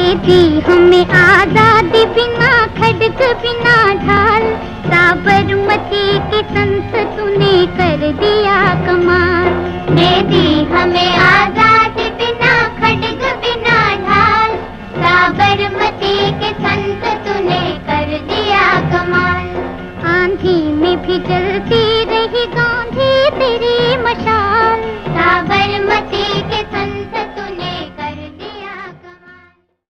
दी हमें आजादी बिना खड्ग बिना ढाल, साबरमती के संत तूने कर दिया कमाल। दे दी हमें आजादी